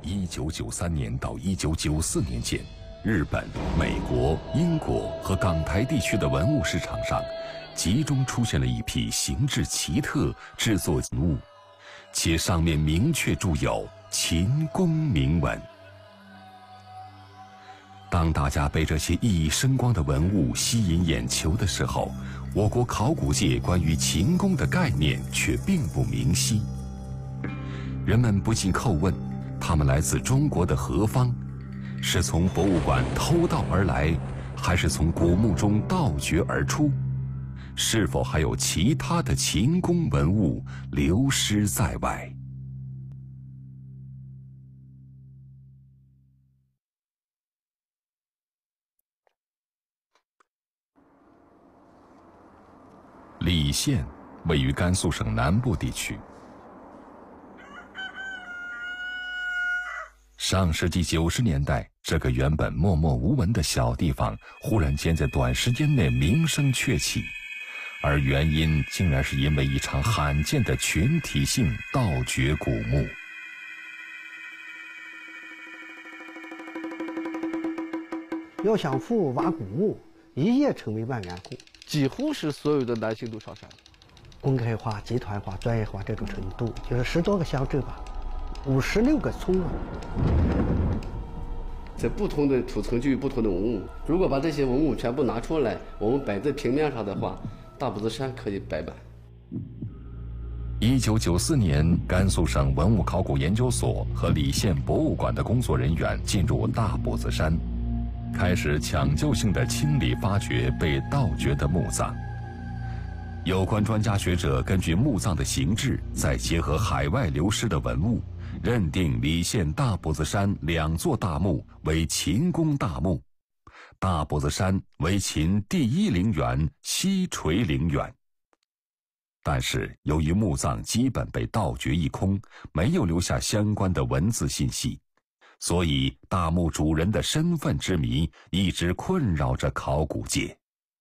1993年到1994年间，日本、美国、英国和港台地区的文物市场上，集中出现了一批形制奇特、制作文物，且上面明确注有秦宫铭文。当大家被这些熠熠生光的文物吸引眼球的时候，我国考古界关于秦宫的概念却并不明晰。人们不禁叩问：它们来自中国的何方？是从博物馆偷盗而来，还是从古墓中盗掘而出？是否还有其他的秦宫文物流失在外？礼县位于甘肃省南部地区。上世纪90年代，这个原本默默无闻的小地方，忽然间在短时间内名声鹊起，而原因竟然是因为一场罕见的群体性盗掘古墓。 要想富挖古墓，一夜成为万元户， 几乎是所有的男性都上山。 公开化、集团化、专业化这种程度，就是10多个乡镇吧，56个村啊。 在不同的土层就有不同的文物，如果把这些文物全部拿出来，我们摆在平面上的话，大堡子山可以摆满。 1994年，甘肃省文物考古研究所和礼县博物馆的工作人员进入大堡子山，开始抢救性的清理发掘被盗掘的墓葬。有关专家学者根据墓葬的形制，再结合海外流失的文物，认定礼县大堡子山2座大墓为秦宫大墓，大堡子山为秦第1陵园西垂陵园。但是由于墓葬基本被盗掘一空，没有留下相关的文字信息，所以大墓主人的身份之谜一直困扰着考古界。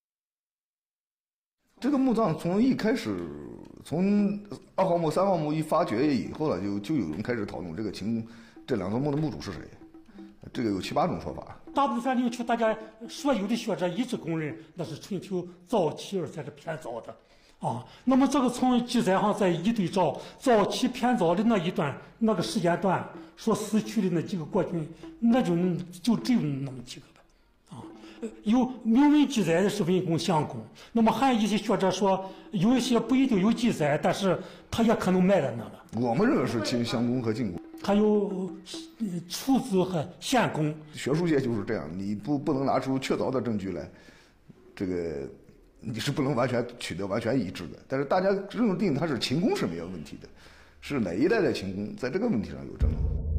这个墓葬从一开始，从2号墓、3号墓一发掘以后了，就有人开始讨论这2座墓的墓主是谁。这个有7、8种说法。 大部分陵区，大家所有的学者一致公认，那是春秋早期而且是偏早的。那么这个从记载上再一对照，早期偏早的那一段那个时间段所死去的那几个国君，那就只有那么几个了。有明文记载的是文公、相公，那么还有一些学者说有一些不一定有记载，但是他也可能埋在那了。 我们认为是相公和晋公， 还有楚子和献公。 学术界就是这样，你不能拿出确凿的证据来，这个你是不能完全取得完全一致的。但是大家认定他是秦公是没有问题的，是哪一代的秦公，在这个问题上有争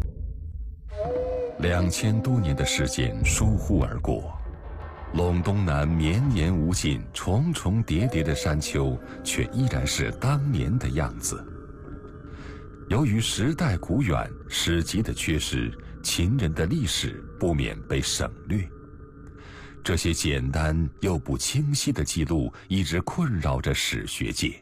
议。 2000多年的时间疏忽而过，陇东南绵延无尽、重重叠叠的山丘，却依然是当年的样子。由于时代古远、史籍的缺失，秦人的历史不免被省略。这些简单又不清晰的记录，一直困扰着史学界。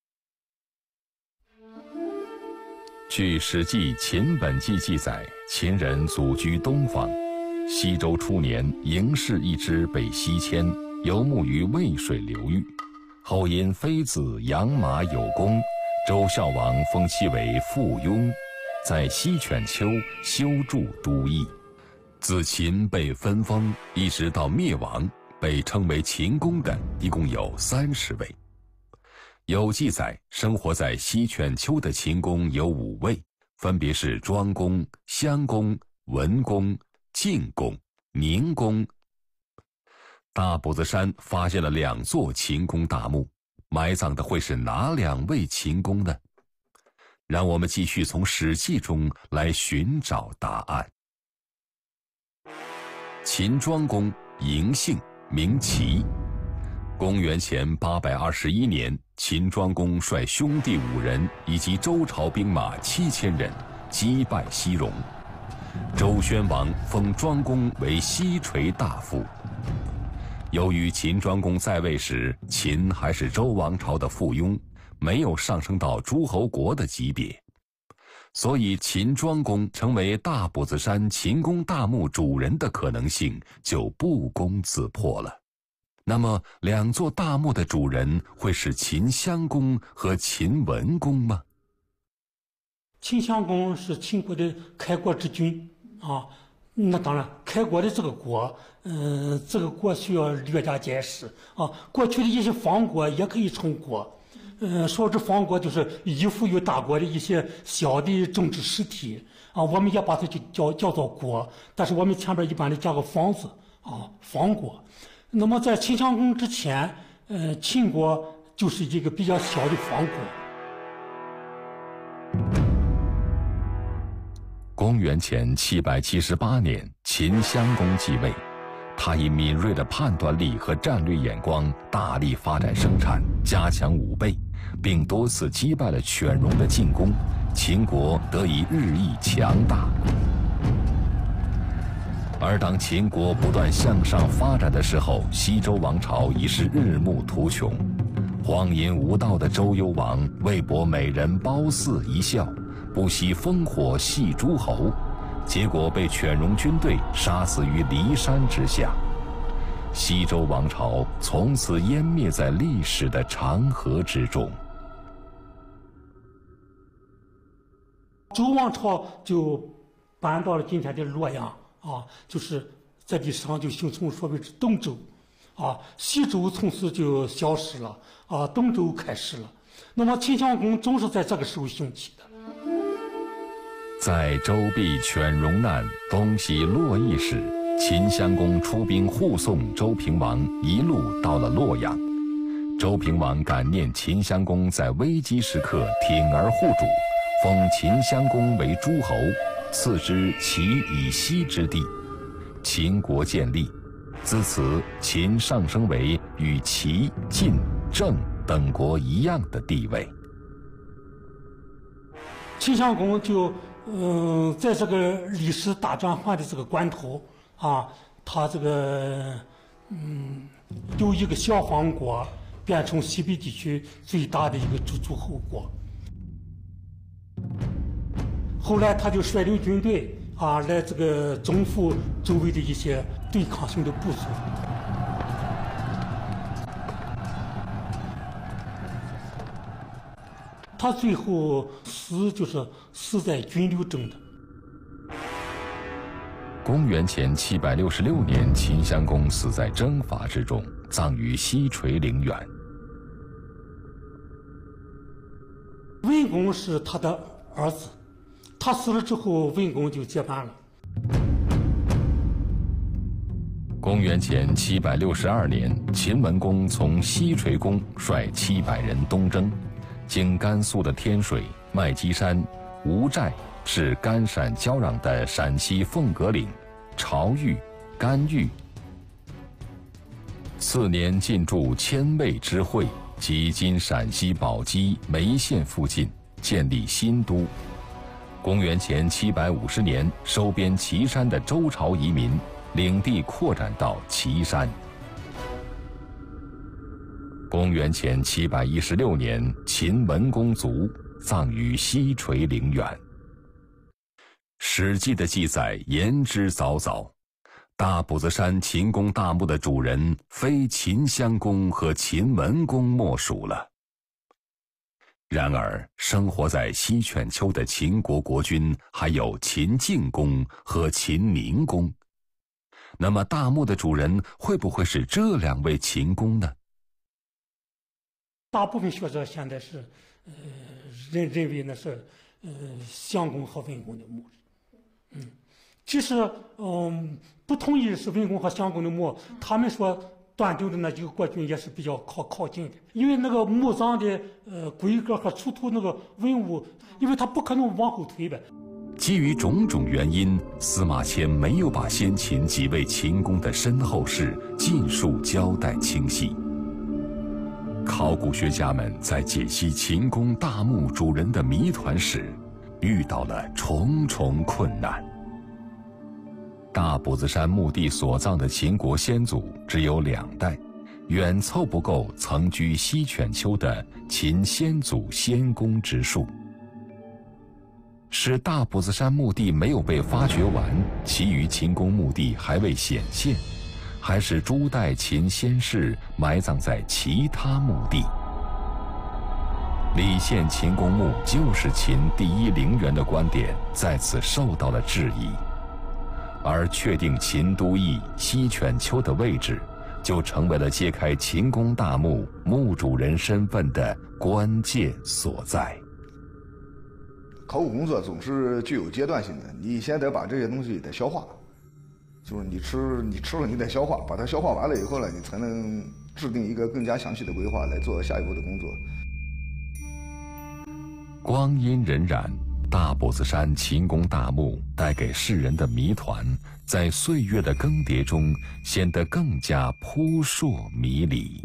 据《史记·秦本纪》记载，秦人祖居东方。西周初年，嬴氏一支被西迁，游牧于渭水流域，后因妃子养马有功，周孝王封其为附庸，在西犬丘修筑都邑。自秦被分封一直到灭亡，被称为秦公的一共有30位。有记载，生活在西犬丘的秦公有5位，分别是庄公、襄公、文公、晋公、宁公。大堡子山发现了2座秦公大墓，埋葬的会是哪2位秦公呢？让我们继续从《史记》中来寻找答案。秦庄公嬴姓，名齐。公元前821年，秦庄公率兄弟5人以及周朝兵马7000人击败西戎。周宣王封庄公为西垂大夫。由于秦庄公在位时，秦还是周王朝的附庸，没有上升到诸侯国的级别， 所以秦庄公成为大卜子山秦公大墓主人的可能性就不攻自破了。那么两座大墓的主人会是秦襄公和秦文公吗？ 秦襄公是秦国的开国之君啊，那当然开国的这个国，这个国需要略加解释啊。过去的一些方国也可以称国，说这方国就是依附于大国的一些小的政治实体啊，我们也把它就叫做国，但是我们前边一般的加个方字啊，方国。那么在秦襄公之前，秦国就是一个比较小的方国。 公元前778年，秦襄公继位，他以敏锐的判断力和战略眼光，大力发展生产，加强武备，并多次击败了犬戎的进攻，秦国得以日益强大。而当秦国不断向上发展的时候，西周王朝已是日暮途穷。荒淫无道的周幽王为博美人褒姒一笑，不惜烽火戏诸侯，结果被犬戎军队杀死于骊山之下。西周王朝从此湮灭在历史的长河之中。 周王朝就搬到了今天的洛阳啊，就是在历史上就形成所谓的东周啊，西周从此就消失了啊，东周开始了。那么秦襄公总是在这个时候兴起的。 在周避犬戎难、东袭洛邑时，秦襄公出兵护送周平王一路到了洛阳。周平王感念秦襄公在危机时刻挺而护主，封秦襄公为诸侯，赐之齐以西之地，秦国建立。自此，秦上升为与齐、晋、郑等国一样的地位。 秦襄公就在这个历史大转换的这个关头啊，他这个由一个小方国变成西北地区最大的一个诸侯国。后来他就率领军队啊，来这个征服周围的一些对抗性的部族。他最后就是死在军留中的。 公元前766年，秦襄公死在征伐之中，葬于西垂陵园。 文公是他的儿子，他死了之后，文公就接班了。 公元前762年，秦文公从西垂宫率700人东征，经甘肃的天水、麦积山、吴寨，至甘陕交壤的陕西凤阁岭、巢域、甘域。次年进驻千卫之会，及今陕西宝鸡、眉县附近，建立新都。公元前750年，收编岐山的周朝移民，领地扩展到岐山。公元前716年，秦文公卒，葬于西垂陵园。《史记》的记载言之凿凿，大卜子山秦公大墓的主人非秦襄公和秦文公莫属了。然而，生活在西犬丘的秦国国君还有秦敬公和秦宁公。那么，大墓的主人会不会是这两位秦公呢？ 大部分学者现在是，认为那是，襄公和文公的墓。其实，不同意是文公和襄公的墓，他们说断定的那几个国君也是比较靠近的，因为那个墓葬的规格和出土那个文物，因为他不可能往后推呗。 基于种种原因，司马迁没有把先秦几位秦公的身后事尽数交代清晰。考古学家们在解析秦公大墓主人的谜团时，遇到了重重困难。大卜子山墓地所葬的秦国先祖只有2代，远凑不够曾居西犬丘的秦先祖先公之数。 是大埔子山墓地没有被发掘完，其余秦公墓地还未显现，还是朱代秦先士埋葬在其他墓地？礼县秦公墓就是秦第一陵园的观点在此受到了质疑，而确定秦都邑西犬丘的位置，就成为了揭开秦公大墓墓主人身份的关键所在。 考古工作总是具有阶段性的，你先得把这些东西得消化，就是你吃了你得消化，把它消化完了以后呢，你才能制定一个更加详细的规划来做下一步的工作。 光阴荏苒，大埔子山秦公大墓带给世人的谜团，在岁月的更迭中显得更加扑朔迷离。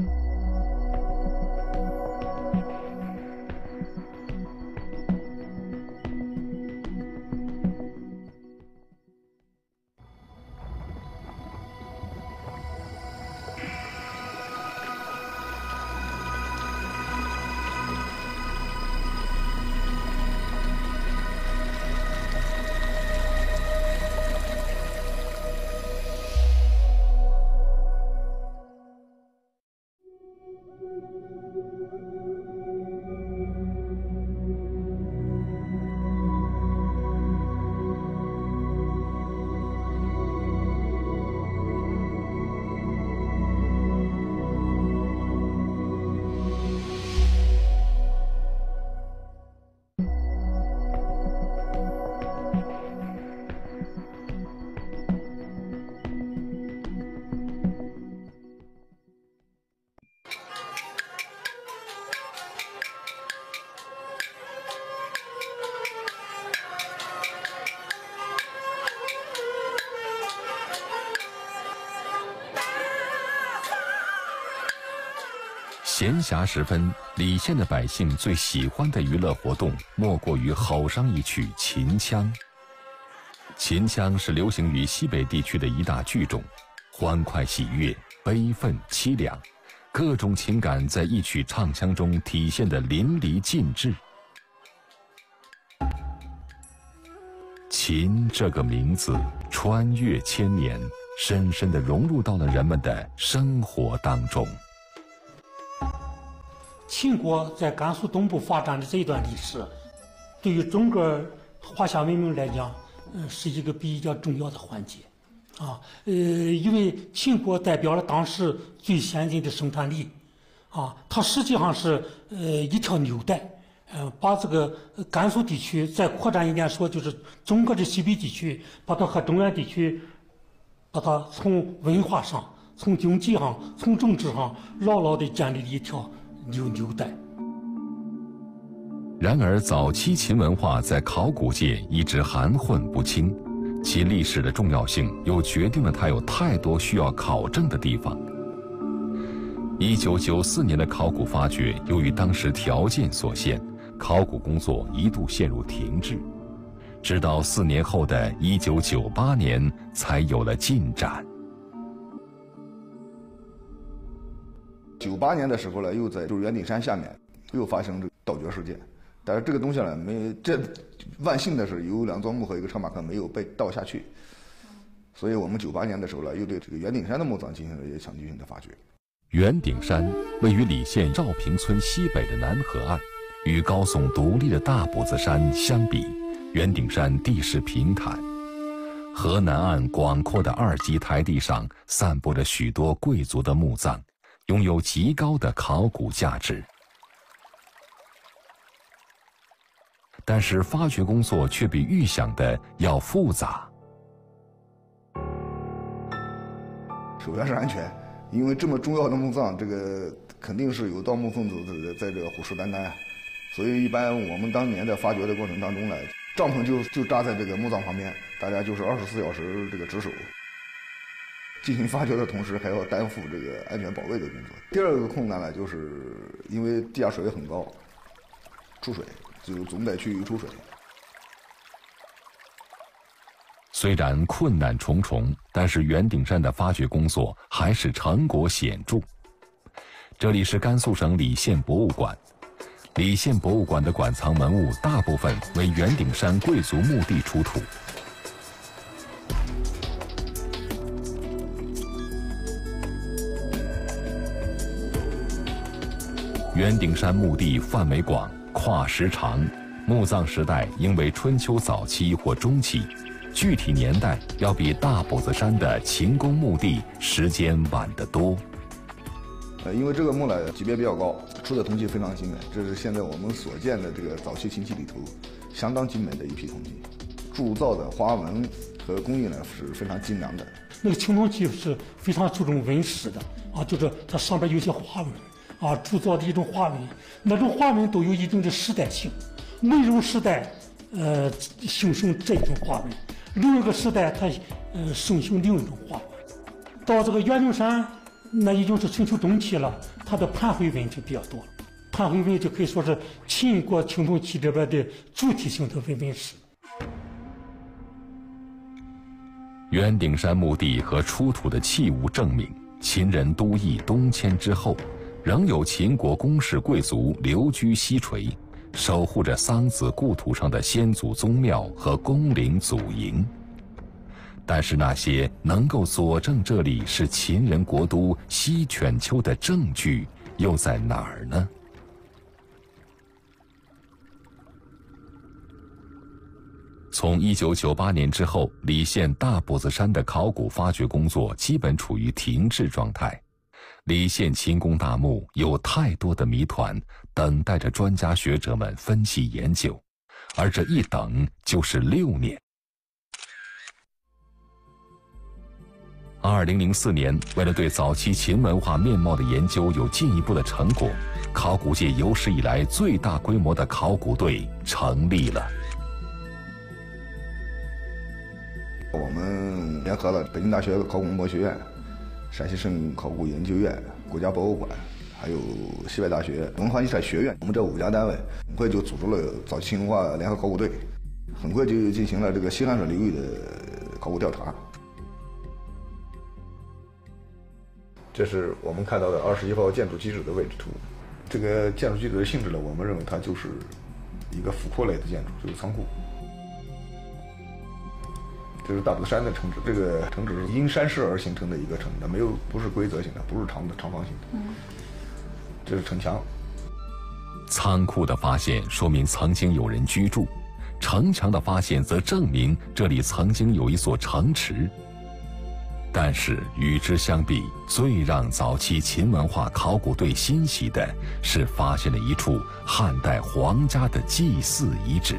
闲暇时分，礼县的百姓最喜欢的娱乐活动，莫过于吼上一曲秦腔。秦腔是流行于西北地区的一大剧种，欢快喜悦、悲愤凄凉，各种情感在一曲唱腔中体现得淋漓尽致。秦这个名字穿越千年，深深地融入到了人们的生活当中。 秦国在甘肃东部发展的这一段历史，对于整个华夏文明来讲，是一个比较重要的环节，因为秦国代表了当时最先进的生产力，它实际上是一条纽带，把这个甘肃地区再扩展一点说，就是整个的西北地区，把它和中原地区，把它从文化上、从经济上、从政治上牢牢地建立了一条纽带。 然而，早期秦文化在考古界一直含混不清，其历史的重要性又决定了它有太多需要考证的地方。1994年的考古发掘，由于当时条件所限，考古工作一度陷入停滞，直到4年后的1998年才有了进展。 98年的时候呢，又在就是圆顶山下面又发生这个盗掘事件，但是这个东西呢，万幸的是有2座墓和一个车马坑没有被盗下去，所以我们98年的时候呢，又对这个圆顶山的墓葬进行了一个强制性的发掘。 圆顶山位于礼县赵平村西北的南河岸，与高耸独立的大埔子山相比，圆顶山地势平坦，河南岸广阔的2级台地上散布着许多贵族的墓葬，拥有极高的考古价值。但是发掘工作却比预想的要复杂。 首先是安全，因为这么重要的墓葬，这个肯定是有盗墓分子在这个虎视眈眈，所以一般我们当年的发掘的过程当中呢，帐篷就扎在这个墓葬旁边，大家就是24小时这个值守，进行发掘的同时还要担负这个安全保卫的工作。第二个困难呢，就是因为地下水位很高，出水就总得去出水。 虽然困难重重，但是圆顶山的发掘工作还是成果显著。这里是甘肃省礼县博物馆， 礼县博物馆的馆藏文物大部分为圆顶山贵族墓地出土。圆顶山墓地范围广，跨时长，墓葬时代应为春秋早期或中期，具体年代要比大脖子山的秦宫墓地时间晚得多。 因为这个墓呢级别比较高，出的铜器非常精美，这是现在我们所见的这个早期秦器里头相当精美的一批铜器，铸造的花纹和工艺呢是非常精良的。 那个青铜器是非常注重纹饰的啊，就是它上边有些花纹啊，铸造的一种花纹，那种花纹都有一定的时代性。魏荣时代，形成这种花纹，另一个时代它盛行另一种花纹。到这个圆顶山，那已经是春秋中期了，它的盘回纹就比较多了。盘回纹就可以说是秦国青铜器这边的主体性的纹饰。 圆顶山墓地和出土的器物证明，秦人都邑东迁之后，仍有秦国公室贵族留居西陲，守护着桑梓故土上的先祖宗庙和宫陵祖茔。但是那些能够佐证这里是秦人国都西犬丘的证据又在哪儿呢？从1998年之后，礼县大脖子山的考古发掘工作基本处于停滞状态。礼县秦宫大墓有太多的谜团等待着专家学者们分析研究，而这一等就是6年。2004年，为了对早期秦文化面貌的研究有进一步的成果，考古界有史以来最大规模的考古队成立了。 我们联合了北京大学考古文博学院、陕西省考古研究院、国家博物馆，还有西北大学文化遗产学院，我们这5家单位很快就组织了早期秦文化联合考古队，很快就进行了这个西汉水流域的考古调查。这是我们看到的21号建筑基址的位置图。这个建筑基址的性质呢，我们认为它就是一个府库类的建筑，就是仓库。这是大脖子山的城址，这个城址是因山势而形成的一个城，它不是规则性的，不是长方形的。这是城墙。 仓库的发现说明曾经有人居住，城墙的发现则证明这里曾经有一座城池。但是与之相比，最让早期秦文化考古队欣喜的是发现了一处汉代皇家的祭祀遗址。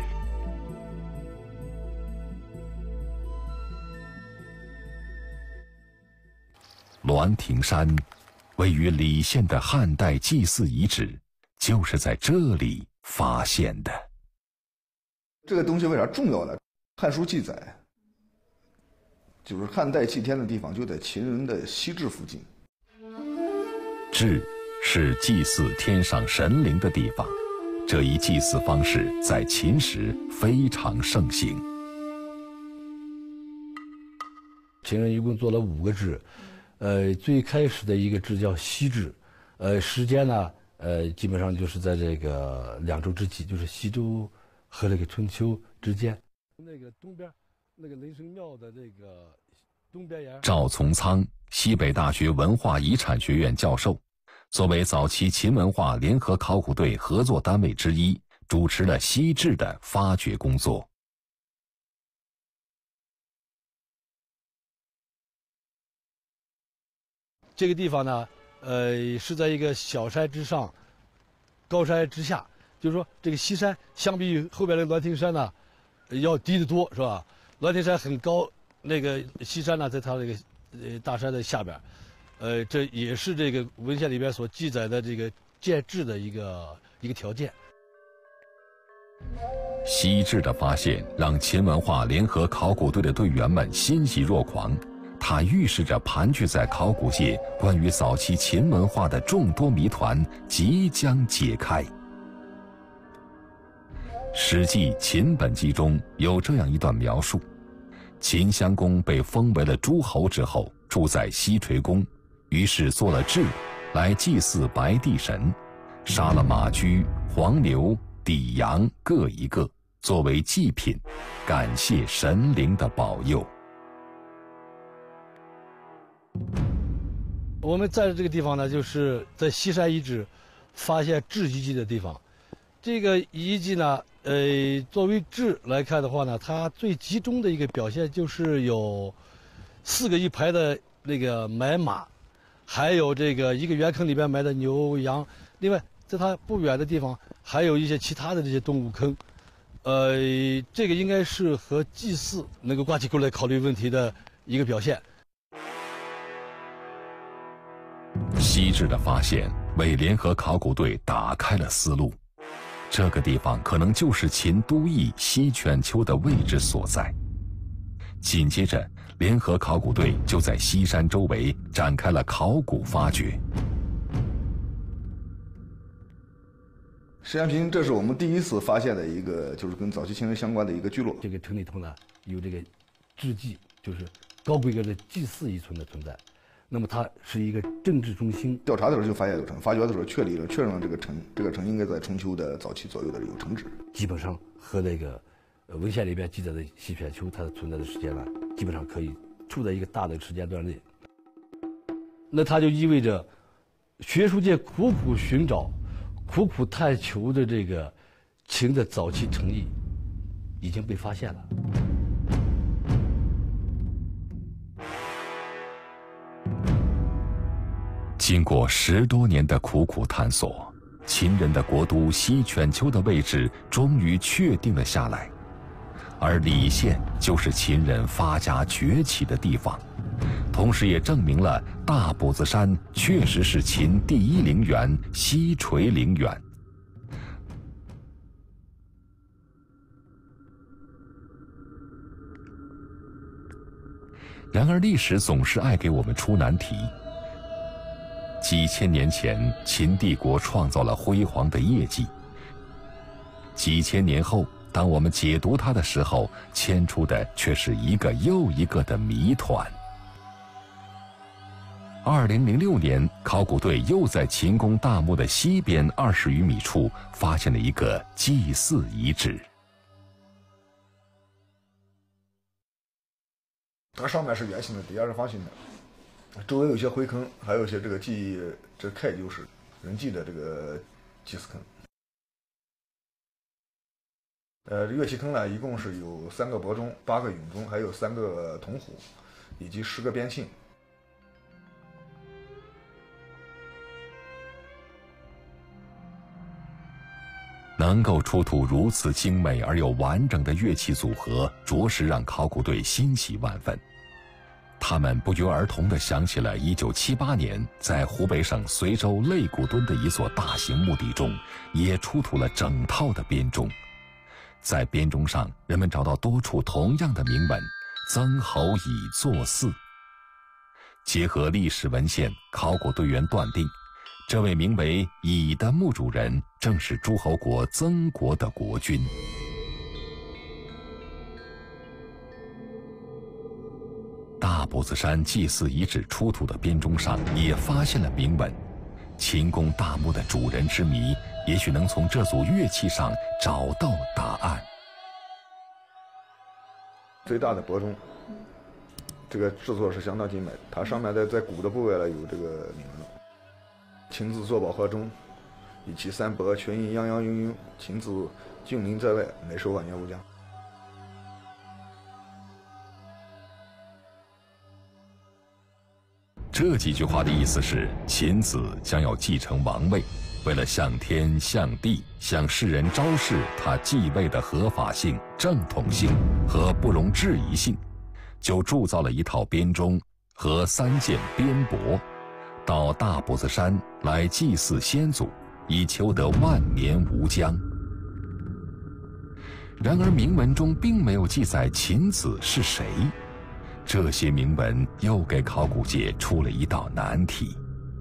栾亭山位于礼县的汉代祭祀遗址，就是在这里发现的。 这个东西为啥重要呢？《汉书》记载，就是汉代祭天的地方就在秦人的西至附近。 至是祭祀天上神灵的地方，这一祭祀方式在秦时非常盛行。 秦人一共做了5个制，最开始的一个制叫西制，时间呢，基本上就是在这个2周之际，就是西周和这个春秋之间。那个东边，那个雷神庙的这个东边沿。 赵从仓，西北大学文化遗产学院教授，作为早期秦文化联合考古队合作单位之一，主持了西制的发掘工作。 这个地方呢，是在一个小山之上，高山之下，就是说这个西山相比于后边的栾亭山呢，要低得多，是吧？栾亭山很高，那个西山呢，在它这个大山的下边，这也是这个文献里边所记载的这个建制的一个条件。 西制的发现让秦文化联合考古队的队员们欣喜若狂。它预示着盘踞在考古界关于早期秦文化的众多谜团即将解开。《史记·秦本纪》中有这样一段描述：秦襄公被封为了诸侯之后，住在西垂宫，于是做了制，来祭祀白帝神。 杀了马驹、黄牛、抵羊各一个，作为祭品，感谢神灵的保佑。 我们在这个地方呢，就是在西山遗址发现雉遗迹的地方。这个遗迹呢，作为雉来看的话呢，它最集中的一个表现就是有4个一排的那个埋马，还有这个一个圆坑里边埋的牛羊。另外，在它不远的地方还有一些其他的这些动物坑。这个应该是和祭祀能够挂起钩来考虑问题的一个表现。 西雉的发现为联合考古队打开了思路，这个地方可能就是秦都邑西犬丘的位置所在。紧接着，联合考古队就在西山周围展开了考古发掘。 石岩坪，这是我们第一次发现的一个，就是跟早期秦人相关的一个聚落。 这个城里头呢，有这个雉祭，就是高规格的祭祀遗存的存在。那么它是一个政治中心。 调查的时候就发现有城，发掘的时候确认了这个城应该在春秋的早期左右的有城址。 基本上和那个文献里边记载的西犬丘它存在的时间呢，基本上可以处在一个大的时间段内。那它就意味着学术界苦苦寻找、苦苦探求的这个秦的早期城邑已经被发现了。 经过10多年的苦苦探索，秦人的国都西犬丘的位置终于确定了下来，而蠡县就是秦人发家崛起的地方，同时也证明了大脖子山确实是秦第一陵园西垂陵园。然而历史总是爱给我们出难题。几千年前，秦帝国创造了辉煌的业绩。几千年后，当我们解读它的时候，牵出的却是一个又一个的谜团。2006年，考古队又在秦宫大墓的西边20余米处发现了一个祭祀遗址。 它上面是圆形的，底下是方形的。周围有些灰坑，还有一些这个这开就是人祭的这个祭祀坑。乐器坑呢，一共是有3个伯钟、8个允钟，还有3个铜虎，以及10个边磬。 能够出土如此精美而又完整的乐器组合，着实让考古队欣喜万分。他们不约而同地想起了1978年在湖北省随州肋骨墩的一座大型墓地中，也出土了整套的编钟。在编钟上，人们找到多处同样的铭文：“曾侯乙作祀。”结合历史文献，考古队员断定，这位名为乙的墓主人正是诸侯国曾国的国君。大脖子山祭祀遗址出土的编钟上也发现了铭文，秦宫大墓的主人之谜，也许能从这组乐器上找到答案。 最大的伯钟，这个制作是相当精美，它上面在鼓的部位呢有这个铭文：“秦自坐宝和钟，以其3伯，全音泱泱雍雍。秦自峻陵在外，每守晚年无疆。” 这几句话的意思是，秦子将要继承王位，为了向天向地向世人昭示他继位的合法性、正统性和不容置疑性，就铸造了一套编钟和3件编帛，到大脖子山来祭祀先祖，以求得万年无疆。然而铭文中并没有记载秦子是谁，这些铭文又给考古界出了一道难题。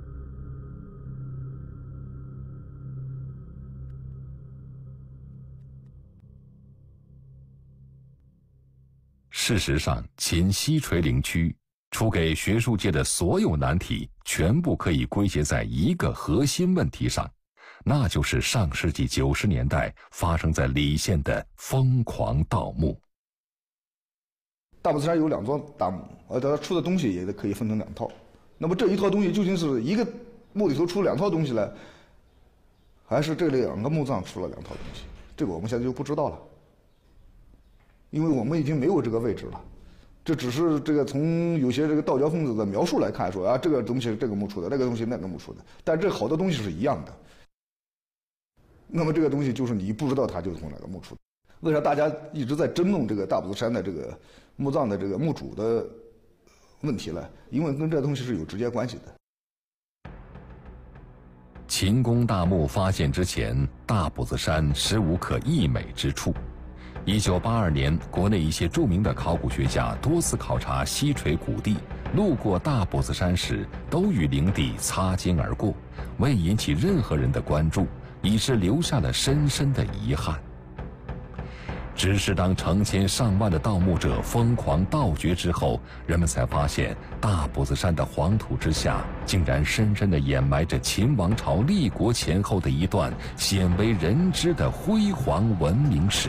事实上，秦西垂陵区出给学术界的所有难题，全部可以归结在一个核心问题上， 那就是上世纪90年代发生在澧县的疯狂盗墓。 大步子山有2座大墓，它出的东西也可以分成2套。那么这一套东西究竟是一个墓里头出2套东西来，还是这2个墓葬出了2套东西？这个我们现在就不知道了，因为我们已经没有这个位置了。这只是这个从有些这个道教分子的描述来看，说啊这个东西是这个墓出的，那个东西那个墓出的，但这好多东西是一样的。那么这个东西就是你不知道它就是从哪个墓出的。为啥大家一直在争论这个大步子山的这个墓葬的这个墓主的问题呢？因为跟这东西是有直接关系的。 秦公大墓发现之前，大步子山实无可溢美之处。1982年，国内一些著名的考古学家多次考察西陲谷地，路过大步子山时，都与陵地擦肩而过，未引起任何人的关注，以致留下了深深的遗憾。只是当成千上万的盗墓者疯狂盗掘之后，人们才发现大步子山的黄土之下，竟然深深地掩埋着秦王朝立国前后的一段鲜为人知的辉煌文明史。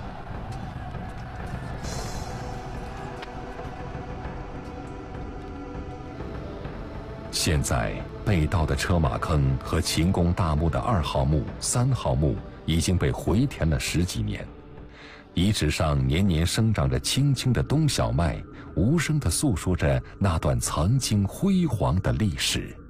现在被盗的车马坑和秦公大墓的2号墓、3号墓已经被回填了10几年。遗址上年年生长着青青的冬小麦，无声地诉说着那段曾经辉煌的历史。